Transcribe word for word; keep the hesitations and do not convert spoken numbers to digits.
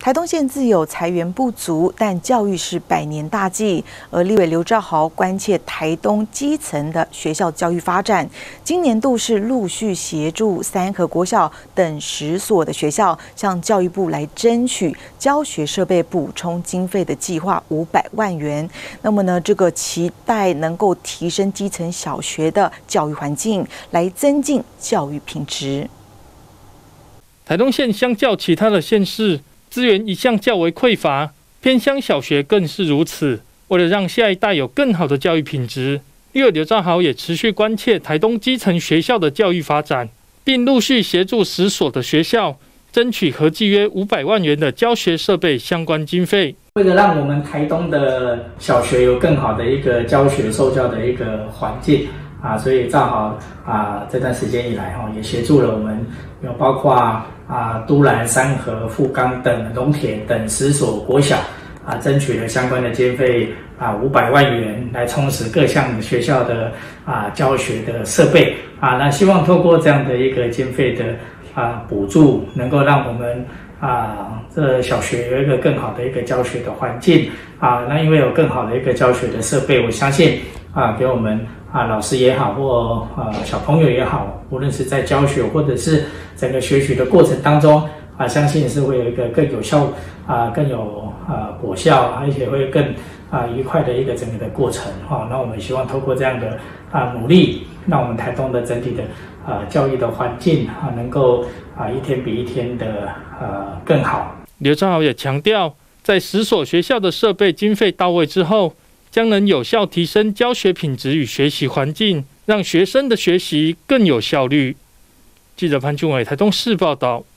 台东县自有财源不足，但教育是百年大计。而立委刘兆豪关切台东基层的学校教育发展，今年度是陆续协助三和国小等十所的学校，向教育部来争取教学设备补充经费的计划五百万元。那么呢，这个期待能够提升基层小学的教育环境，来增进教育品质。 台东县相较其他的县市，资源一向较为匮乏，偏乡小学更是如此。为了让下一代有更好的教育品质，立委刘兆豪也持续关切台东基层学校的教育发展，并陆续协助十所的学校争取合计约五百万元的教学设备相关经费。 为了让我们台东的小学有更好的一个教学受教的一个环境啊，所以兆豪啊这段时间以来哈，也协助了我们有包括啊都兰、三和、富冈等农田等十所国小啊，争取了相关的经费啊五百万元，来充实各项学校的啊教学的设备啊。那希望透过这样的一个经费的啊补助，能够让我们啊这小学有一个更好的一个教学的环境啊。那因为有更好的一个教学的设备，我相信啊给我们啊老师也好，或呃小朋友也好，无论是在教学或者是整个学习的过程当中啊，相信是会有一个更有效啊更有啊果效，而且会更啊愉快的一个整个的过程哈、啊。那我们希望透过这样的啊努力，让我们台东的整体的啊教育的环境啊能够啊一天比一天的呃更好。 刘兆豪也强调，在十所学校的设备经费到位之后，将能有效提升教学品质与学习环境，让学生的学习更有效率。记者潘俊伟台东市报道。